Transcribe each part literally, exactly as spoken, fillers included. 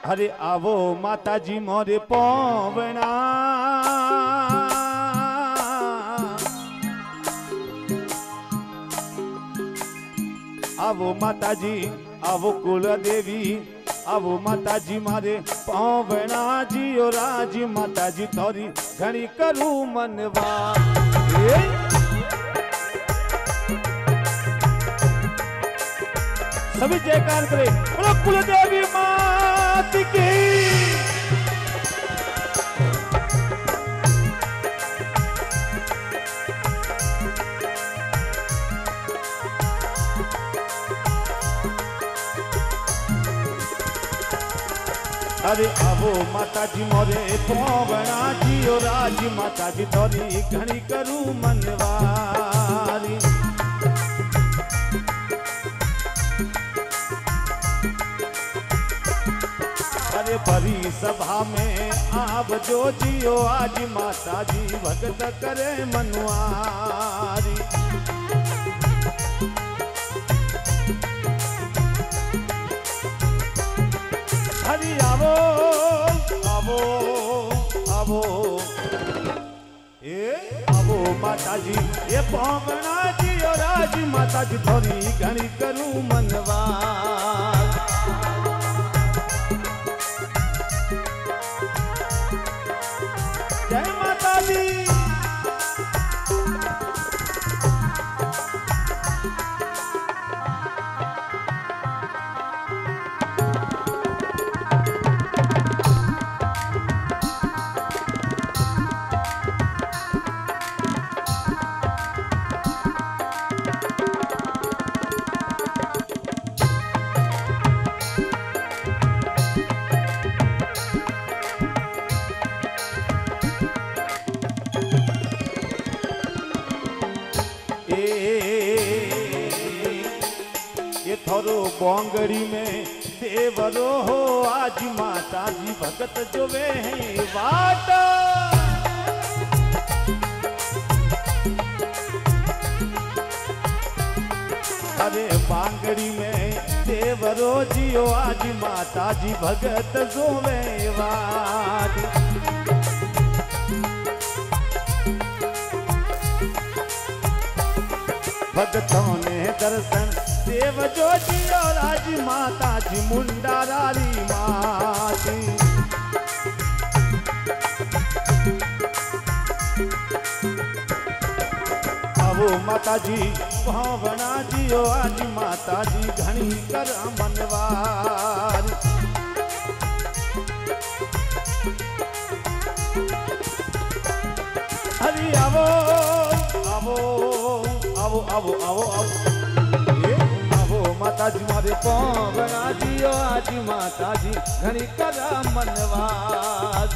अरे आवो माता जी मोरे पवना आवो माता जी आवो कुल देवी आवो माता जी मारे पवना जी और राज माता जी थोड़ी घणी करूं मनवा सभी जयकार करे बोलो कुल देवी मात की। अरे आवो माता जी मोरे पवना जी और राज माता जी थोड़ी घणी करूं मनवारी। अरे भरी सभा में आप जो जियो आज माता जी भगत करे मनुआरी। हरि आवो आवो आवो ए आवो माता जी ये पवना जी और राज माता जी थोड़ी घणी करूं मनवार। जय माता दी। थोरो बोंगड़ी में देवरो हो आज माता जी भगत जो वे हैं वाट। अरे बांगड़ी में देवरो जियो आज माता जी भगत जो वे वाट। भगतों ने दर्शन देव जो जियो राज माता जी मुंडारारी माती। आवो माता जी पवना जियो आज माता जी घणी कर मनवार। हरि आवो आवो आवो आवो आवो आवो माता जी मारे पवना जी आज माता जी घणी करा मनवाज।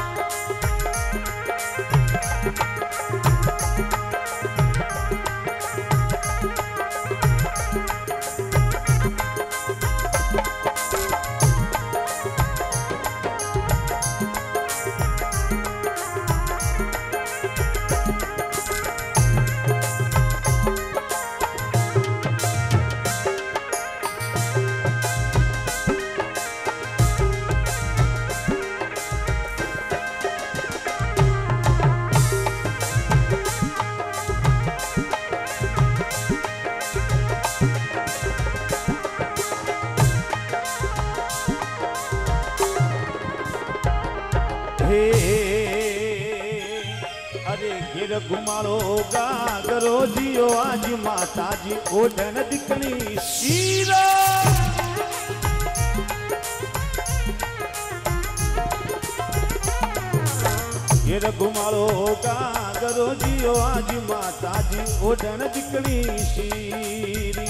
अरे गिर घुमाड़ो गागरो जियो आज माता जी ओढ़न दिखनी शीरा। गिर घुमाड़ो गागरो जियो आज माता जी ओढ़न दिखनी शीरी।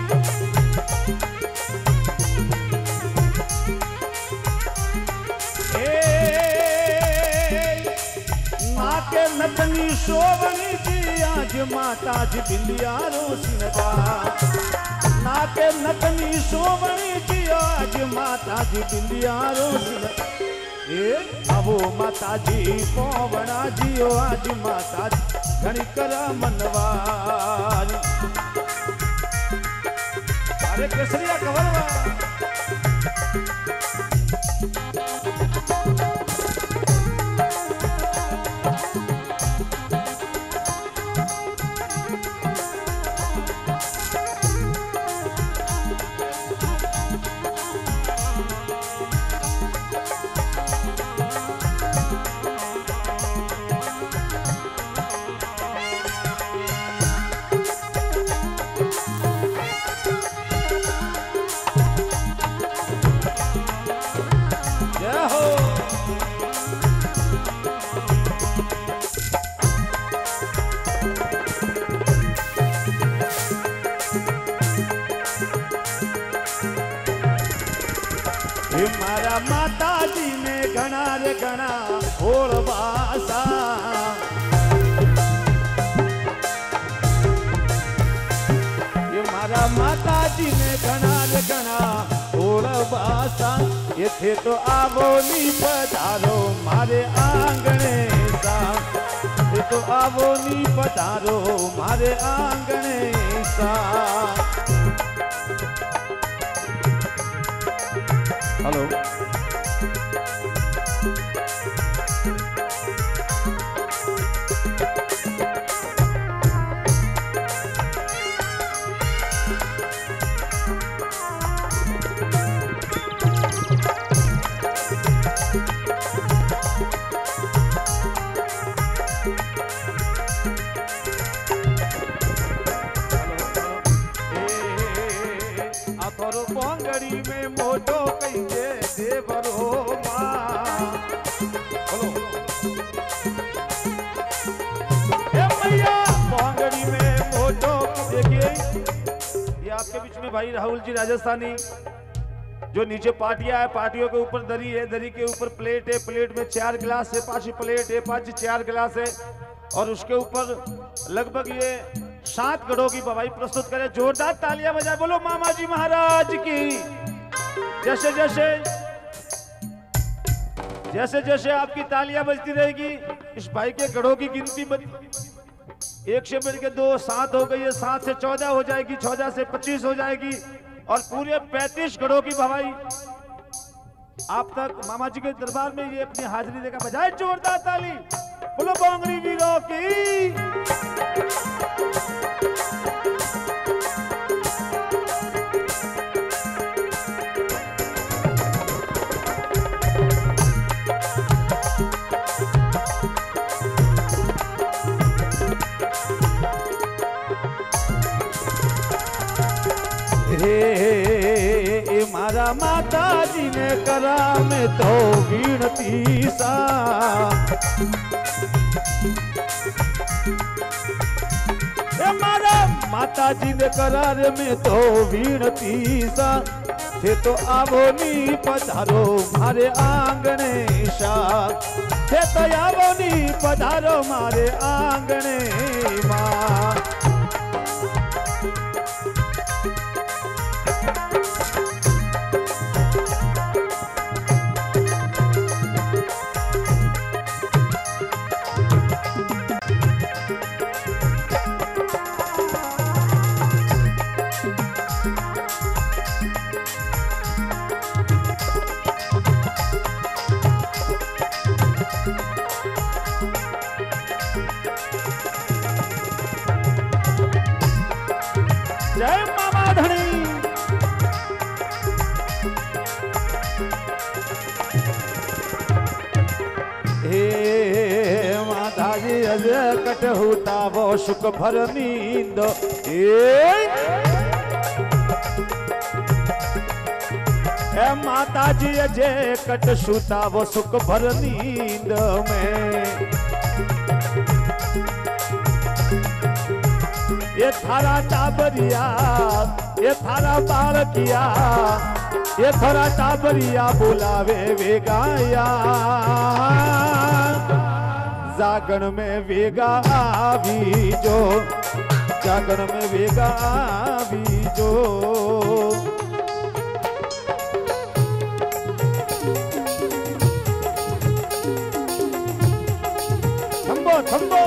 के नतनी शोभनी जी आज माता जी बिंदिया रोशनदा। ना के नतनी शोभनी जी आज माता जी बिंदिया रोशन। ए आवो माता जी पवना जी आज माता जी घणी करा मनवारी। अरे केसरिया कवरवा माता जी ने घना रे घना और बासा ये मारा माता जी ने घना रे घना और बासा ये थे तो आवो नी पधारो मारे आंगणे सा ये तो आवो नी पधारो मारे आंगणे सा। हेलो पोंगड़ी में मोटो कहिए देवरो मां बोलो हे मैया पोंगड़ी में मोटो। देखिए ये आपके बीच में भाई राहुल जी राजस्थानी जो नीचे पार्टियां है पार्टियों के ऊपर दरी है दरी के ऊपर प्लेट है प्लेट में चार गिलास है पांच प्लेट है पांच चार गिलास है और उसके ऊपर लगभग ये सात गढ़ों की बवाई प्रस्तुत करे। जोरदार तालियां बजाए बोलो मामा जी महाराज की। जैसे जैसे जैसे जैसे आपकी तालियां बजती रहेगी इस भाई के गढ़ों की गिनती बज... एक से बढ़ के दो सात हो गई है सात से चौदह हो जाएगी चौदह से पच्चीस हो जाएगी और पूरे पैंतीस गढ़ों की बवाई आप तक मामा जी के दरबार में ये अपनी हाजिरी देगा। बजाए जोरदार ताली बोलो बोंगड़ी वीरों की। हे मारा माता जी ने करा में तो विनती सा हे मारा माता जी ने करार में तो विनती सा थे तो आवो नी पधारो मारे आंगणे सा थे तो आवो नी पधारो मारे आंगणे मां। जय मामा धनी। हे माता जी अजय कट होता वो सुख भर नींद हे माता जी अजय कट सूता वो सुख भर नींद में। ये थारा टाबरिया ये थारा बालकिया ये थारा टाबरिया बुलावे वेगाया जागरण में वेगा आवी जो जागरण में वेगा आवी जो। थम्बो थम्बो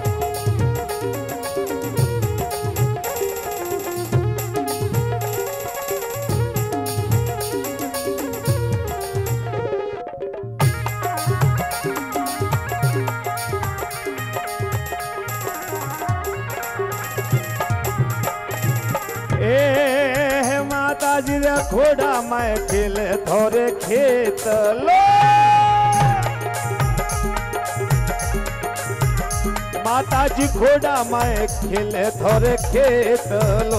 ए माता जी रे खोड़ा मैं खेले थोरे खेत लो माता जी खोड़ा मैं खेले थोरे खेत लो।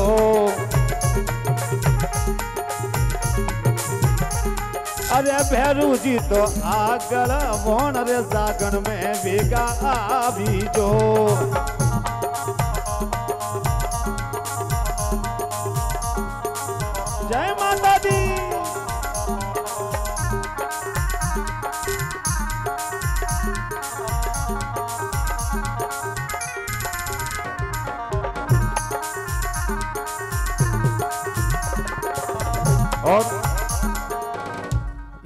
अरे भैरू जी तो आगल वोन रे जागण में वेगा आवी जो। जय माता दी।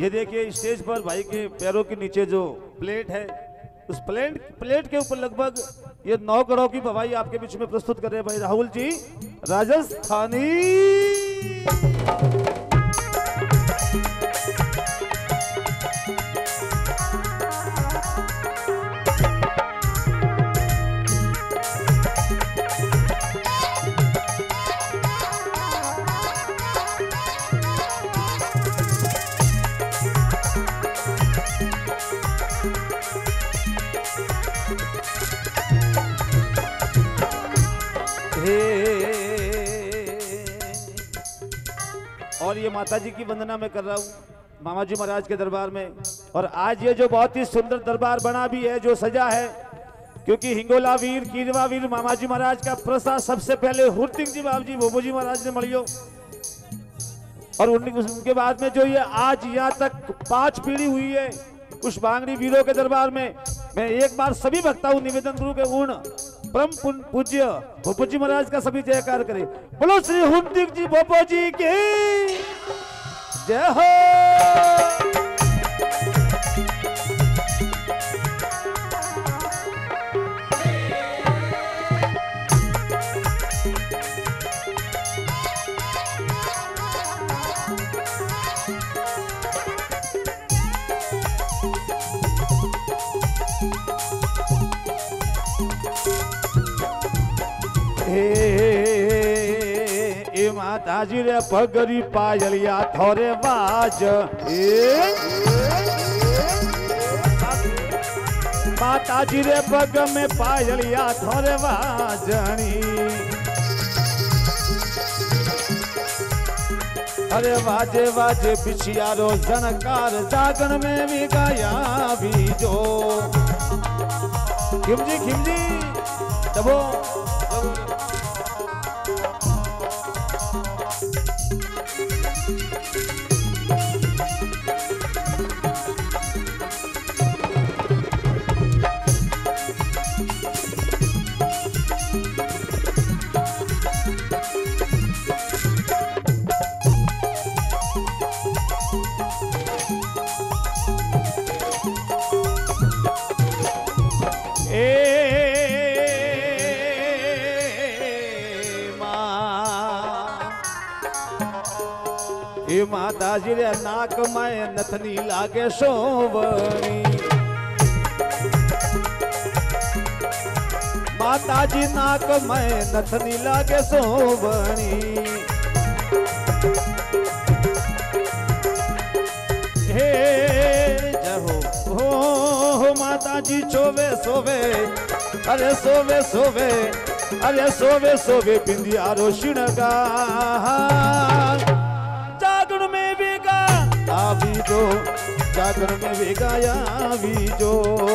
ये देखिए स्टेज पर भाई के पैरों के नीचे जो प्लेट है, उस प्लेट प्लेट के ऊपर लगभग ये नौ करोड़ की भवाई आपके बीच में प्रस्तुत कर रहे हैं भाई राहुल जी राजस्थानी। और ये माता जी की वंदना मैं कर रहा हूँ मामा जी महाराज के दरबार में। और आज ये जो बहुत ही सुंदर दरबार बना भी है, जो सजा है, क्योंकि हिंगोला वीर कीरवा वीर मामा जी महाराज का प्रसाद सबसे पहले हुरतिंग जी बाबू जी भोपो जी महाराज ने मलियो, और उनके बाद में जो ये आज यहाँ तक पांच पीढ़ी हुई है कुछ बांगड़ी वीरों के दरबार में। मैं एक बार सभी भक्ताओं निवेदन करूं के उन परम पूज्य भोपो जी महाराज का सभी जयकार करें। बोलो श्री हुरतिंग जी भोपो जी की जय हो। ए माताजी रे पगरी पायलिया थोरे बाज, माताजी रे पग में पायलिया थोरे बाजनी। अरे वाजे वाजे पिछियारो जनकार जागन में भी गाया भी जो। खिमजी खिमजी दबो माताजी रे नाक में नथनी लागे सोवनी, माताजी नाक में नथनी लागे सोवनी। हे जहो हो माताजी चोवे सोवे, अरे सोवे सोवे, अरे सोवे सोवे बिंदिया रो श्रृंगार। जागरण में भी गाया भी जो, जागरण में भी गाया भी जो।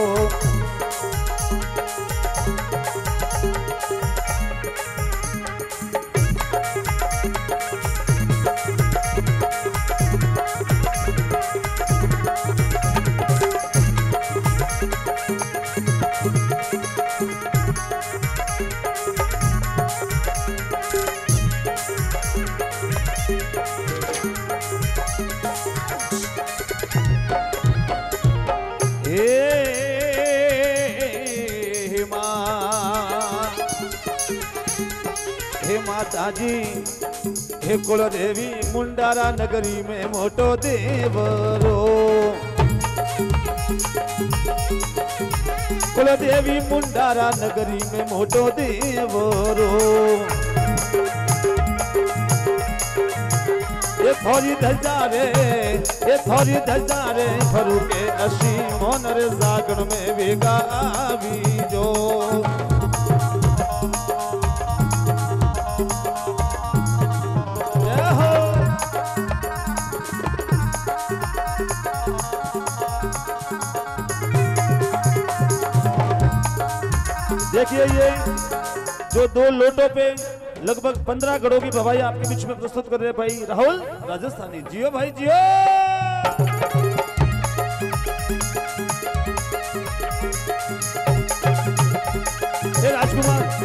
माताजी हे कुल देवी मुंडारा नगरी में मोटो देवरो, कुल देवी मुंडारा नगरी में मोटो देवरो। ये थोड़ी धजारे, ये थोड़ी धजारे फरू के अशी मोन रे जागरण में बेगा भी जो। देखिए ये जो दो लोटों पे लगभग पंद्रह करोड़ की भवाई आपके बीच में प्रस्तुत कर रहे हैं भाई राहुल राजस्थानी। जियो भाई जियो। ये राजकुमार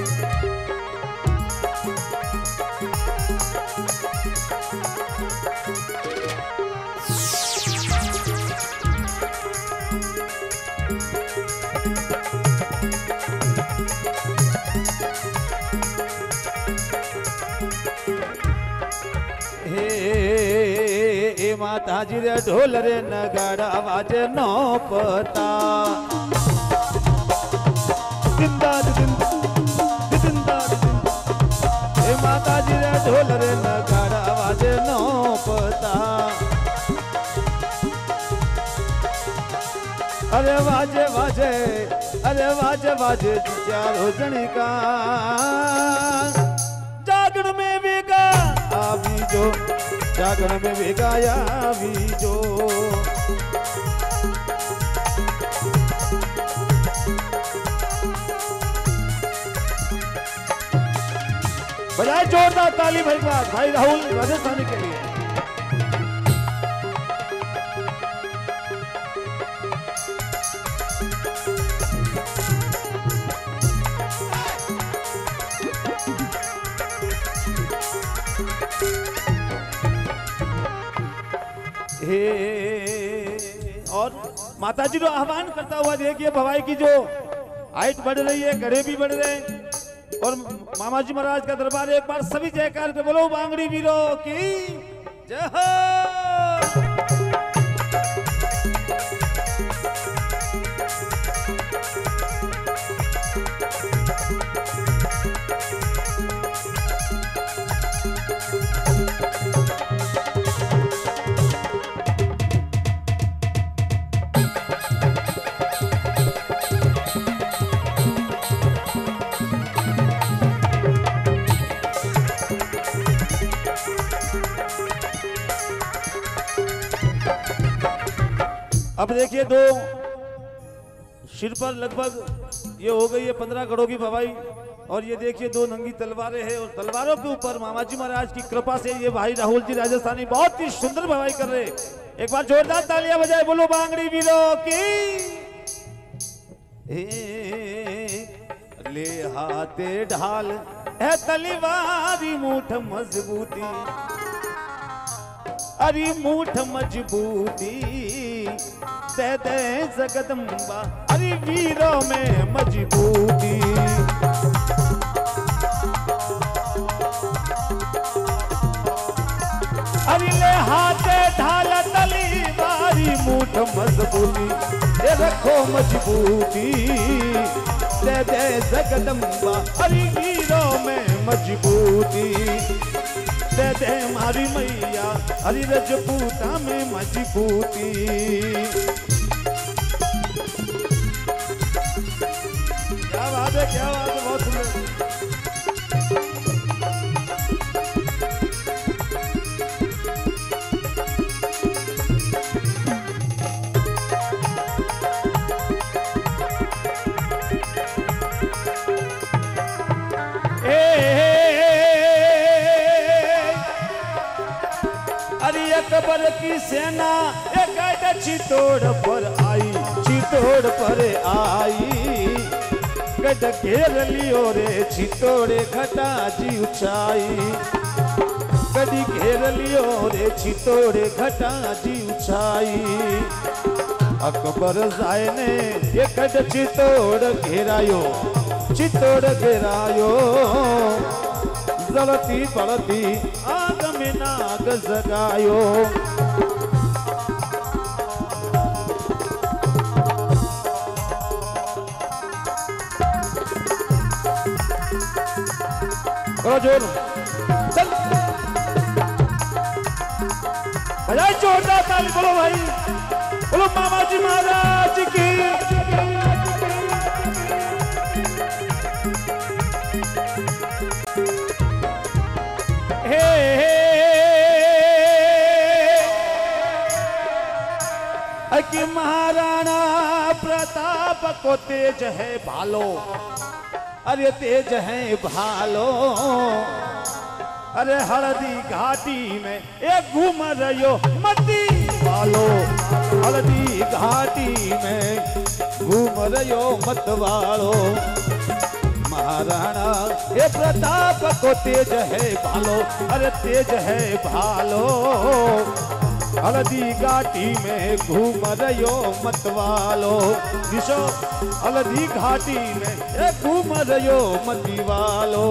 माता जी रे ढोल रे नगाड़ा वाजे नो पता जिंदा जिंदा जिंदा हे माता जी रे ढोल रे नगाड़ा वाजे नो पता अरे वाजे वाजे अरे वाजे वाजे चारों जनी का जागण में वेगा आवी जो जागण में वेगा आवी जो बजाय जोरदार ताली भाई बात भाई राहुल राजस्थानी के लिए। और माताजी को आह्वान करता हुआ देखिए भवाई की जो हाइट बढ़ रही है, गड़े भी बढ़ रहे हैं और मामा जी महाराज का दरबार एक बार सभी जयकार पे बोलो बांगड़ी वीरों की जय हो। अब देखिए दो सिर पर लगभग ये हो गई है पंद्रह करोड़ की भवाई और ये देखिए दो नंगी तलवारें हैं और तलवारों के ऊपर मामाजी महाराज की कृपा से ये भाई राहुल जी राजस्थानी बहुत ही सुंदर भवाई कर रहे हैं। एक बार जोरदार तालियां बजाए बोलो बांगड़ी वीरों की ले हाथे ढाल है तलवारी मूठ मजबूती अरे मूठ मजबूती दे दे जगदम्बा अरे वीरों में मजबूती अरे ले हाथे ढाल तलवारी मूठ मजबूती दे रखो मजबूती दे दे जगदम्बा अरे वीरों में मजबूती दे दे मारी मैया हरी रजपूता में मजबूती। क्या बात है क्या बात है बहुत सुंदर। अकबर की सेना एक चितौड़ पर आई चितौड़ पर आई गढ़ घेर लियो रे चितौड़े घटा जी ऊंचाई गढ़ी घेर लियो रे चितौड़े घटा जी ऊंचाई अकबर जाए ने ये गढ़ चितौड़ घेरायो चितौड़ घेरायो जलती पड़ती आग में नाग जगायो जोर चल बजाय जोरदार ताली बोलो भाई बोलो मामा जी महाराज की कि महाराणा प्रताप को तेज है भालो अरे तेज है भालो अरे हल्दी घाटी में एक घूम रहो मती वालो हल्दी घाटी में घूम रहो मत वालो महाराणा ये प्रताप को तेज है भालो अरे तेज है भालो हल्दी घाटी में घूम रहो मत वालो दिशो हल्दी घाटी में घूम रहो मती वालो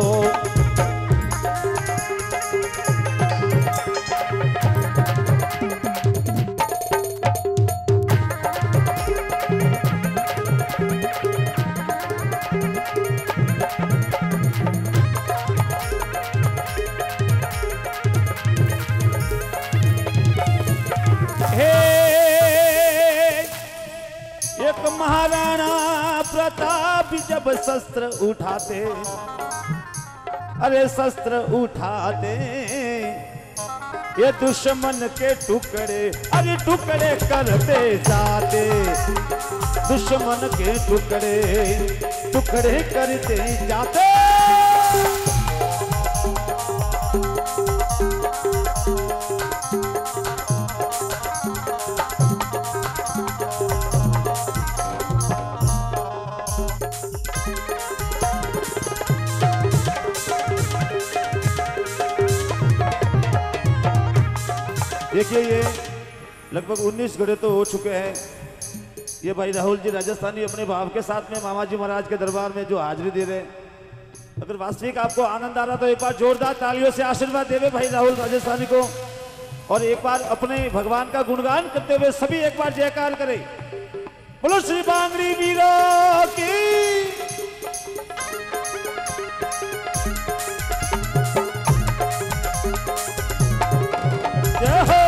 महाराणा प्रताप जब शस्त्र उठाते, अरे शस्त्र उठाते, ये दुश्मन के टुकड़े अरे टुकड़े करते जाते, दुश्मन के टुकड़े टुकड़े करते जाते। देखिए ये लगभग उन्नीस घड़े तो हो चुके हैं। ये भाई राहुल जी राजस्थानी अपने भाव के साथ में मामा जी महाराज के दरबार में जो हाजिरी दे रहे। अगर वास्तविक आपको आनंद आ रहा तो एक बार जोरदार तालियों से आशीर्वाद देवे भाई राहुल राजस्थानी को, और एक बार अपने भगवान का गुणगान करते हुए सभी एक बार जयकार करें। बोलो श्री बांगड़ी वीरों की जय हो।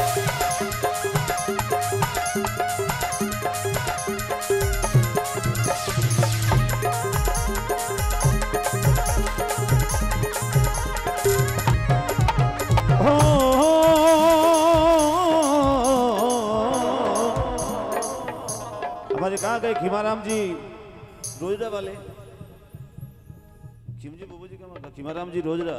हमारे कहाँ गए खीमाराम जी रोजरा वाले, खीम जी बाबू जी का खीमाराम जी रोजरा।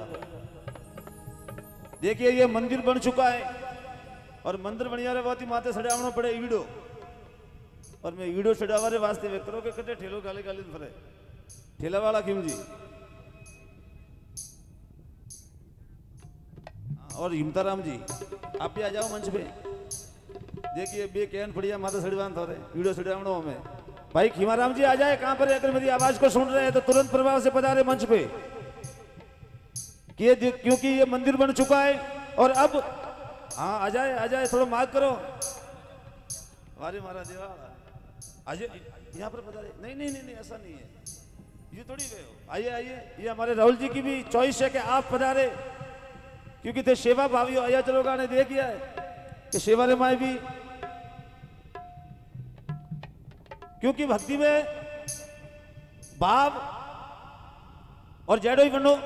देखिए ये मंदिर बन चुका है और मंदिर बनिया रे बहुत ही माते सड़ावना पड़े ईडो, और मैं ईडो सड़ावा रे वास्ते वे करो के कटे ठेलो गाले गाले फरे ठेला वाला खीम जी और हिमताराम जी आप भी आ जाओ मंच पे। देखिए बे कैन फड़िया माता सड़वान थोड़े वीडियो सड़ावणों में भाई खीमाराम जी आ जाए। कहां पर अगर मेरी आवाज को सुन रहे हैं तो तुरंत प्रभाव से पधारे मंच पे, क्योंकि ये मंदिर बन चुका है। और अब हाँ आ जाए आ जाए, थोड़ा मार्ग करो। अरे महाराज देवा आज यहाँ पर पधारे। नहीं नहीं नहीं नहीं ऐसा नहीं है, ये थोड़ी गए हो। आइए आइए, ये हमारे राहुल जी की भी चॉइस है कि आप पधारे, क्योंकि थे सेवा भावी आया चलोगा ने दे किया है कि सेवा रे माए भी, क्योंकि भक्ति में भाव और जैडो ही बनो।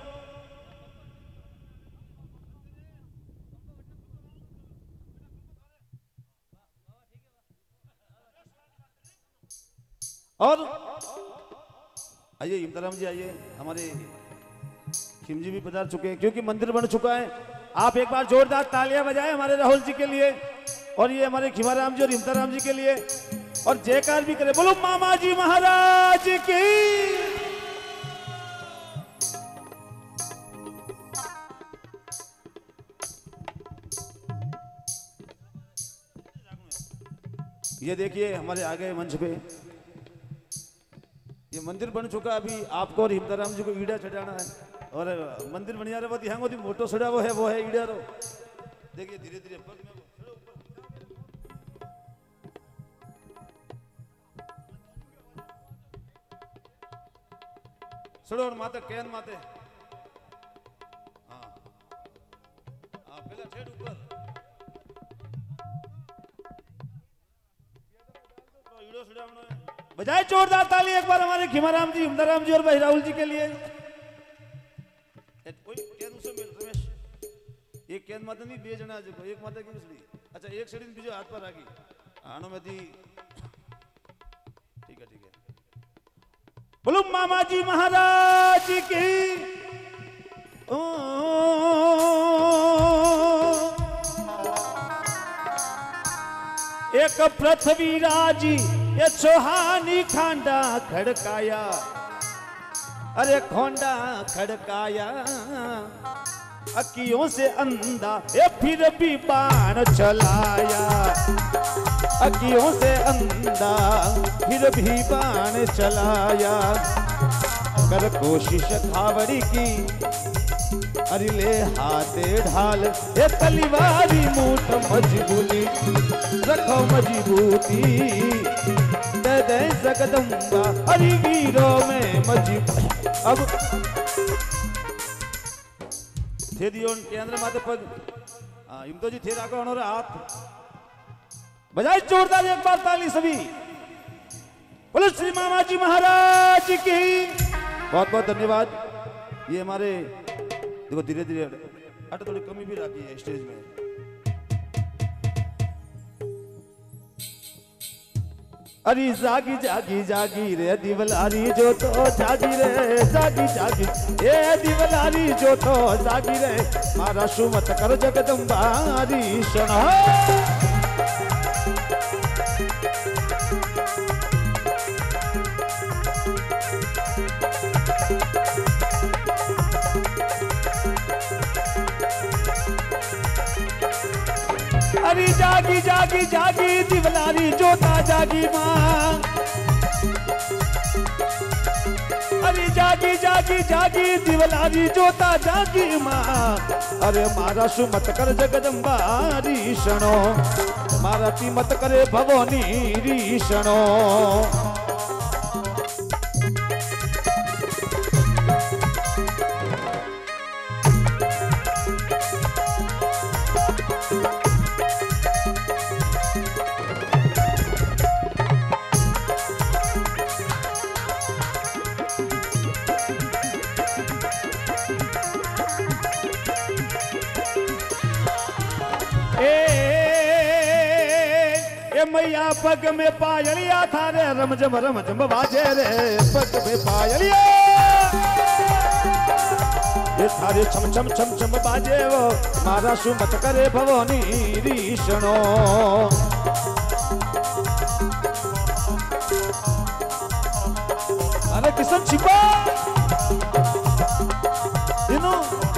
और आइए हिमताराम जी आइए, हमारे खिम जी भी पधार चुके हैं क्योंकि मंदिर बन चुका है। आप एक बार जोरदार तालियां बजाएं हमारे राहुल जी के लिए, और ये हमारे खीमाराम जी और हिमताराम जी के लिए, और जयकार भी करें। बोलो मामा जी महाराज की। ये देखिए हमारे आगे मंच पे ये मंदिर बन चुका। अभी आपको और हिमताराम जी को ईड़ा चढ़ाना है, और मंदिर बनिया रे बहुत यहाँ मोटो सड़ा वो है वो है ईड़ा रो। देखिए धीरे धीरे पग में सड़ो और माते कैन माते। हाँ हाँ पहले ठेठ ऊपर ईड़ो सड़ा है। बजाए जोरदार ताली एक बार हमारे खीमाराम जी, हिमताराम जी और भाई राहुल जी के लिए। कोई कैन उसे मिल रमेश, एक कैन माता नहीं बे जना जो एक माता की उसली। अच्छा एक सड़ी बीजो हाथ पर आगी आनो में दी। ठीक है ठीक है। बोलो मामा जी महाराज की। ओ एक पृथ्वी राजी ये चौहानी खांडा खड़काया, अरे खोंडा खड़काया, अखियों से अंधा ये फिर भी बाण चलाया, अखियों से अंधा फिर भी बाण चलाया, कर कोशिश खावड़ी की, अरे ले हाथे ढाल ये तलवारी मूठ मजबूती, रखो मजबूती दे दे जगदम्बा हरि वीरों में मजबूती। अब थे दियो केंद्र माते पग हाँ इम तो जी थे राखो अनोरे हाथ बजाए जोरदार एक बार ताली सभी। बोलो श्री मामा जी महाराज की बहुत बहुत धन्यवाद। ये हमारे देखो धीरे धीरे अट थोड़ी कमी भी रखी है स्टेज में। अरे जागी जागी जागी रे दिवलारी जो तो जागी रे जागी जागी ए दिवलारी जो तो जागी रे मारा सुमत कर जगदम्बारी शना। अरे जागी जागी जागी दिवलारी जोता जागी माँ। अरे जागी जागी जागी दिवलारी जोता जागी माँ। अरे मारा सुमत कर जगदम्बारी शनो मारा ती मत करे भवनी रीशनो। मैया पग में पायलिया थारे रमझम रमझम बाजे रे पग में पायलिया ये थारे छम छम छम छम बाजे वो मारा सुमत करे भवनी रीशनो। अरे किसन छिपा दिनों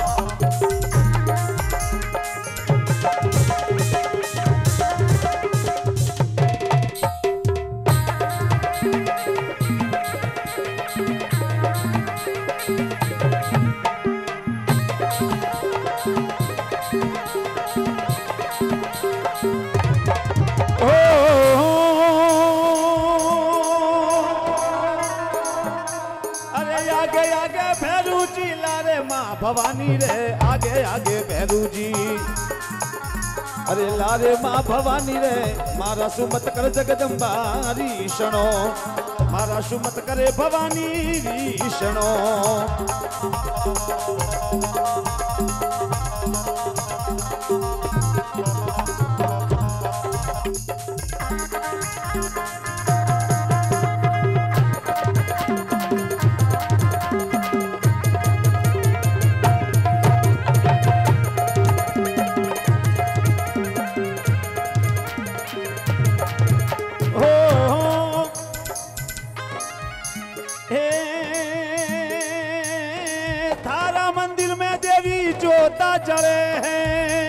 भवानी रे आगे आगे भैरू जी। अरे लारे माँ भवानी रे मारा सुमत कर जगदम्बारी शनो मारा सुमत करे भवानी रीशनो। चढ़े हैं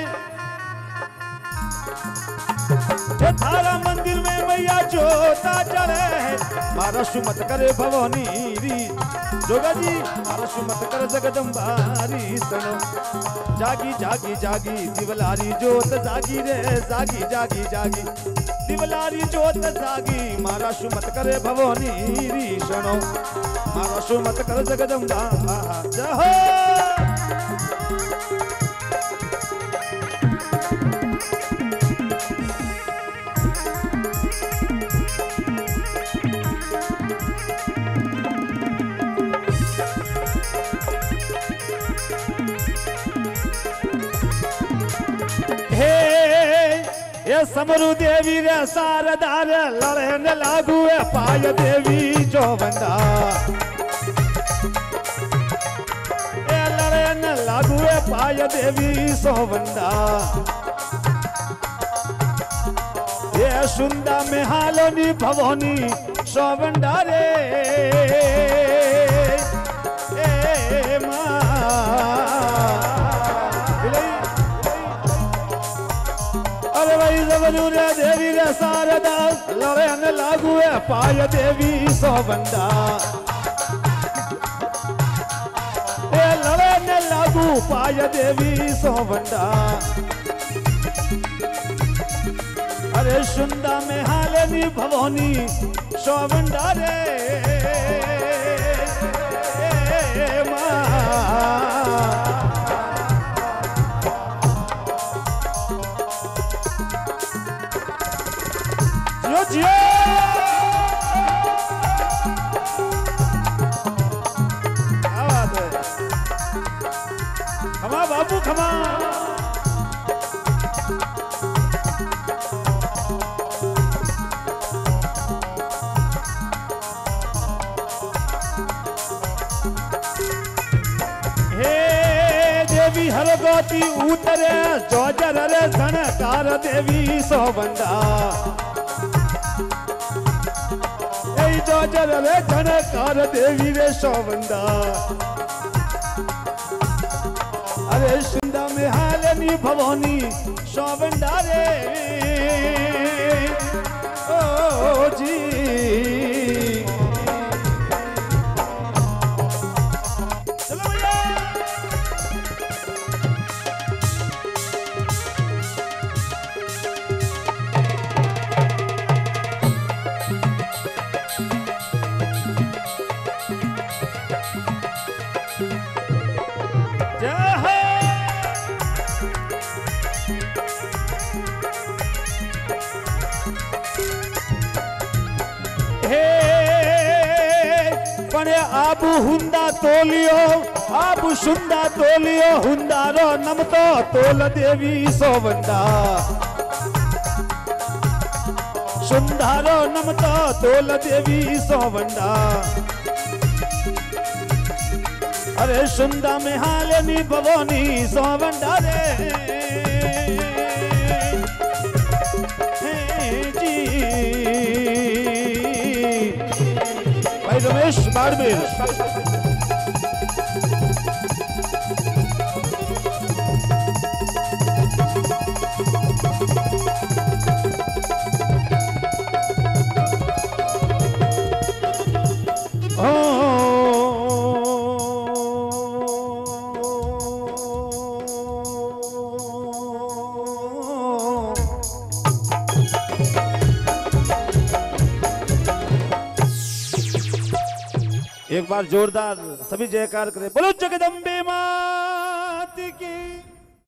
थारा मंदिर में मैया जोता चढ़े है मारा सुमत करे भवानी री जोगा जी मारा सुमत करे जगदम्बारी सनो। जागी जागी जागी दिवलारी जोत जागी रे जागी जागी जागी दिवलारी जोत जागी मारा सुमत करे भवानी री सनो मारा सुमत करे जगदम्बा जहो। ये समरू देवी रे सारदार लड़न लागू है पाय देवी जो बंदा ये लड़न लागू है पाय देवी सो बंदा। ये सुंदा में हालोनी भवनी सो बंदा रे ए माँ। अरे भाई जबरू रे देवी रे सारदा लड़न लागू है पाय देवी सो बंदा ए लड़न लागू पाय देवी सो बंदा। अरे सुंदा में हालनी भवनी सो बंदा रे माँ। जियो खमा हर गोती उतरे जोजर रे झनकार देवी सोबंदा ए जोजर रे झनकार देवी रे सोबंदा अरे सुंदा में हालनी भवानी सोबंदा रे ओ जी आबू हुंदा तोलियो आबू सुंदा तोलियो हुंदारो नमतो तोल देवी सोवंदा सुंदारो नमतो तोल देवी सोवंदा अरे सुंदा में हालनी भवानी सोवंदा रे जी भाई रमेश बाड़मेर एक बार जोरदार सभी जयकार करें। बोलो जगदम्बे मां